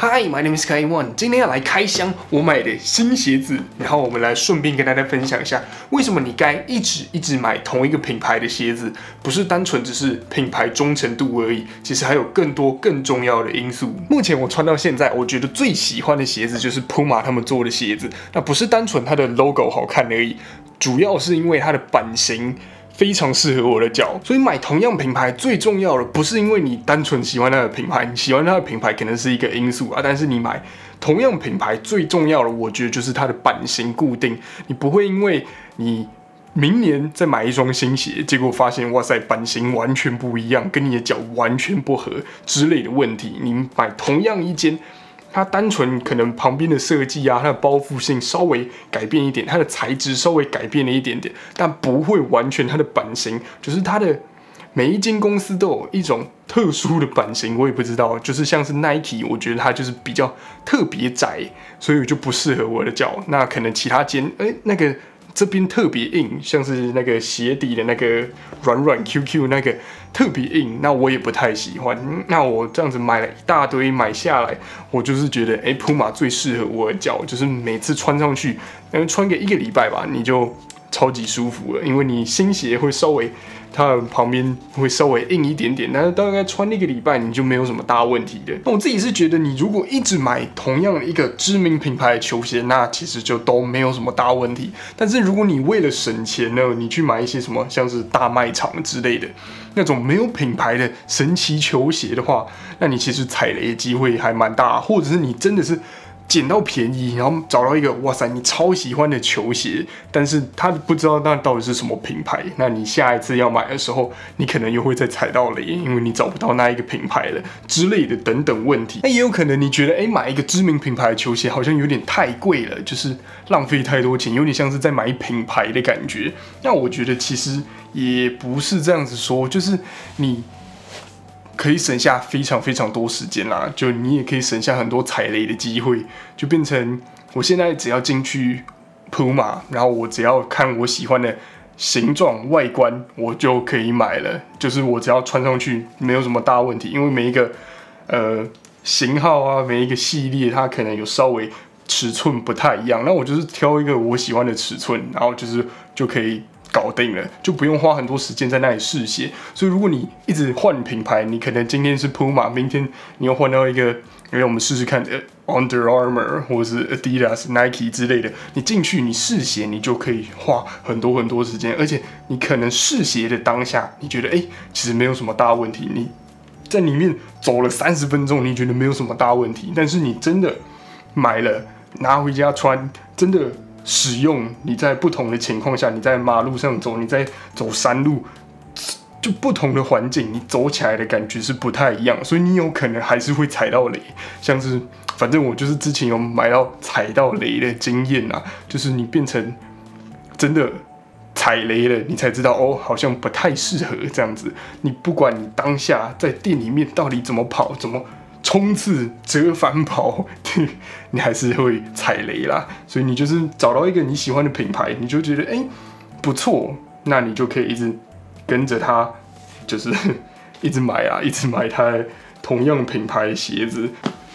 Hi, my name is Kai One。今天要来开箱我买的新鞋子，然后我们来顺便跟大家分享一下，为什么你该一直买同一个品牌的鞋子，不是单纯只是品牌忠诚度而已，其实还有更多更重要的因素。目前我穿到现在，我觉得最喜欢的鞋子就是 Puma 他们做的鞋子，那不是单纯它的 logo 好看而已，主要是因为它的版型非常适合我的脚，所以买同样品牌最重要的不是因为你单纯喜欢它的品牌，你喜欢它的品牌可能是一个因素啊，但是你买同样品牌最重要的，我觉得就是它的版型固定，你不会因为你明年再买一双新鞋，结果发现哇塞版型完全不一样，跟你的脚完全不合之类的问题，你买同样一间。它单纯可能旁边的设计啊，它的包覆性稍微改变一点，它的材质稍微改变了一点点，但不会完全它的版型，就是它的每一间公司都有一种特殊的版型，我也不知道，就是像是 Nike， 我觉得它就是比较特别窄，所以就不适合我的脚。那可能其他间，那个这边特别硬，像是那个鞋底的那个软 QQ 那个特别硬，那我也不太喜欢。那我这样子买了一大堆，买下来，我就是觉得，Puma 最适合我的脚，就是每次穿上去，穿个1个礼拜吧，你就超级舒服了，因为你新鞋会稍微。它旁边会稍微硬一点点，但是大概穿1个礼拜你就没有什么大问题的。那我自己是觉得，你如果一直买同样的一个知名品牌的球鞋，那其实就都没有什么大问题。但是如果你为了省钱呢，你去买一些什么像是大卖场之类的那种没有品牌的神奇球鞋的话，那你其实踩雷的机会还蛮大，或者是你真的是。捡到便宜，然后找到一个哇塞你超喜欢的球鞋，但是他不知道那到底是什么品牌，那你下一次要买的时候，你可能又会再踩到雷，因为你找不到那一个品牌了之类的等等问题。那也有可能你觉得买一个知名品牌的球鞋好像有点太贵了，就是浪费太多钱，有点像是在买品牌的感觉。那我觉得其实也不是这样子说，就是你。可以省下非常多时间啦，就你也可以省下很多踩雷的机会，就变成我现在只要进去 Puma， 然后我只要看我喜欢的形状外观，我就可以买了。就是我只要穿上去没有什么大问题，因为每一个型号啊，每一个系列它可能有稍微尺寸不太一样，那我就是挑一个我喜欢的尺寸，然后就可以。搞定了，就不用花很多时间在那里试鞋。所以如果你一直换品牌，你可能今天是 Puma， 明天你又换到一个，因为我们试试看Under Armour 或者是 Adidas、Nike 之类的，你进去你试鞋，你就可以花很多时间，而且你可能试鞋的当下，你觉得其实没有什么大问题，你在里面走了30分钟，你觉得没有什么大问题，但是你真的买了拿回家穿，真的。使用你在不同的情况下，你在马路上走，你在走山路，就不同的环境，你走起来的感觉是不太一样，所以你有可能还是会踩到雷。像是，反正我就是之前有买到踩到雷的经验啊，就是你变成真的踩雷了，你才知道好像不太适合这样子。你不管你当下在店里面到底怎么跑，怎么。冲刺、折返跑，你还是会踩雷啦。所以你就是找到一个你喜欢的品牌，你就觉得不错，那你就可以一直跟着它，就是一直买啊，一直买它同样品牌的鞋子。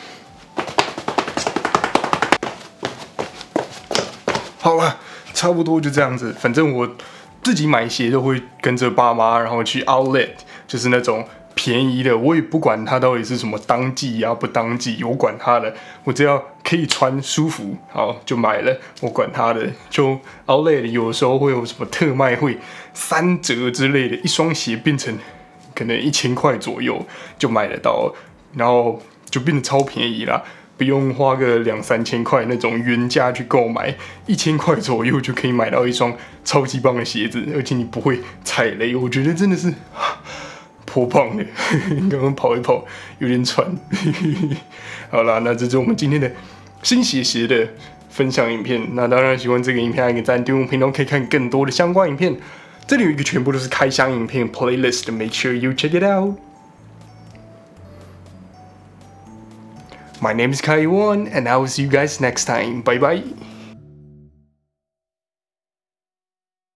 好了，差不多就这样子。反正我自己买鞋都会跟着爸妈，然后去 Outlet， 就是那种。便宜的，我也不管它到底是什么当季啊不当季，我管它的，我只要可以穿舒服，好就买了，我管它的。就 Outlet 有时候会有什么特卖会3折之类的，一双鞋变成可能1000块左右就买得到，然后就变得超便宜啦，不用花个2-3千块那种原价去购买，1000块左右就可以买到一双超级棒的鞋子，而且你不会踩雷，我觉得真的是。颇棒的，刚刚跑一跑有点喘。好啦，那这就是我们今天的新鞋的分享影片。那当然喜欢这个影片，按个赞，订阅频道可以看更多的相关影片。这里有一个全部都是开箱影片 playlist，make sure you check it out. My name is Kai One, and I will see you guys next time. Bye bye.